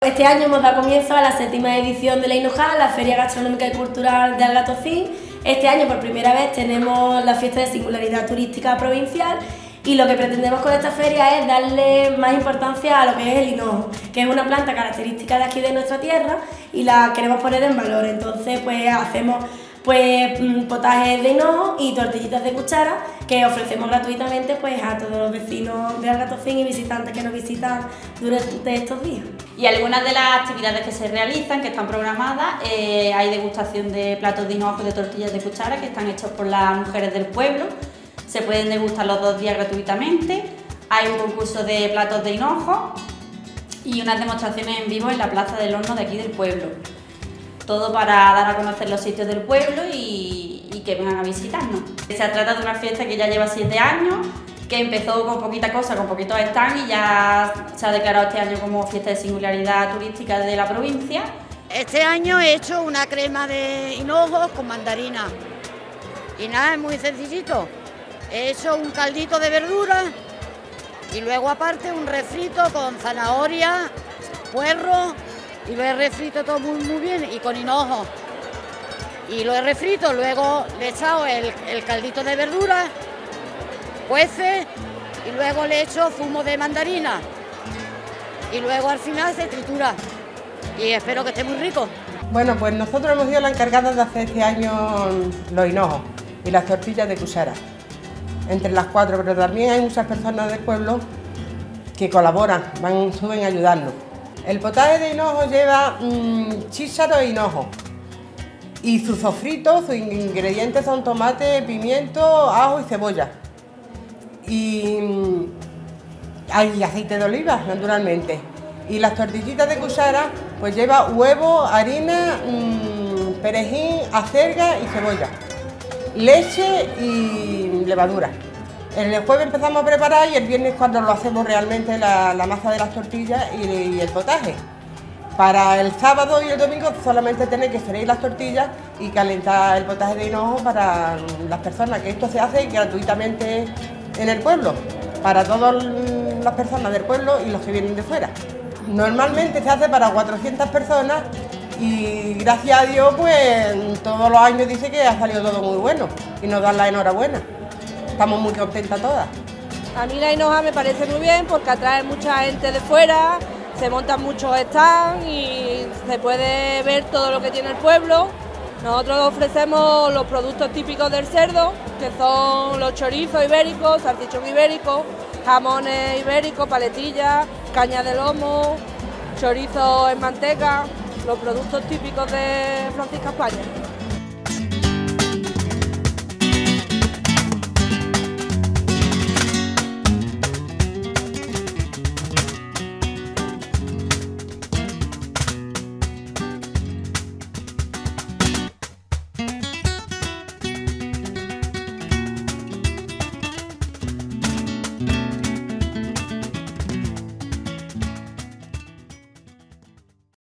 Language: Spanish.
Este año hemos dado comienzo a la 7ª edición de la Hinojal, la Feria Gastronómica y Cultural de Algatocín. Este año por primera vez tenemos la fiesta de singularidad turística provincial y lo que pretendemos con esta feria es darle más importancia a lo que es el hinojo, que es una planta característica de aquí de nuestra tierra y la queremos poner en valor. Entonces pues hacemos potajes de hinojo y tortillitas de cuchara que ofrecemos gratuitamente pues a todos los vecinos de Algatocín y visitantes que nos visitan durante estos días. Y algunas de las actividades que se realizan, que están programadas, hay degustación de platos de hinojo y de tortillas de cuchara que están hechos por las mujeres del pueblo. Se pueden degustar los 2 días gratuitamente. Hay un concurso de platos de hinojo y unas demostraciones en vivo en la Plaza del Horno de aquí del pueblo. Todo para dar a conocer los sitios del pueblo y que vengan a visitarnos. Se trata de una fiesta que ya lleva 7 años, que empezó con poquita cosa, con poquitos stands y ya se ha declarado este año como fiesta de singularidad turística de la provincia. Este año he hecho una crema de hinojos con mandarina y nada, es muy sencillito. He hecho un caldito de verduras y luego aparte un refrito con zanahoria, puerro y lo he refrito todo muy bien y con hinojo. Y lo he refrito, luego le he echado el caldito de verduras, cuece y luego le he hecho zumo de mandarina y luego al final se tritura y espero que esté muy rico. Bueno, pues nosotros hemos sido la encargada de hacer este año los hinojos y las tortillas de cuchara, entre las 4, pero también hay muchas personas del pueblo que colaboran, suben a ayudarnos. El potaje de hinojo lleva chícharo e hinojo y su sofrito, sus ingredientes son tomate, pimiento, ajo y cebolla. Y hay aceite de oliva, naturalmente. Y las tortillitas de cuchara, pues lleva huevo, harina, perejil, acelga y cebolla, leche y levadura. El jueves empezamos a preparar y el viernes cuando lo hacemos realmente la masa de las tortillas y el potaje. Para el sábado y el domingo solamente tenéis que freír las tortillas y calentar el potaje de hinojo para las personas, que esto se hace gratuitamente en el pueblo, para todas las personas del pueblo y los que vienen de fuera. Normalmente se hace para 400 personas y gracias a Dios pues todos los años dice que ha salido todo muy bueno y nos dan la enhorabuena. Estamos muy contentas todas. A mí la hinoja me parece muy bien porque atrae mucha gente de fuera, se montan muchos stands y se puede ver todo lo que tiene el pueblo. Nosotros ofrecemos los productos típicos del cerdo, que son los chorizos ibéricos, salchichón ibérico, jamones ibéricos, paletillas, caña de lomo, chorizo en manteca, los productos típicos de Francisca España.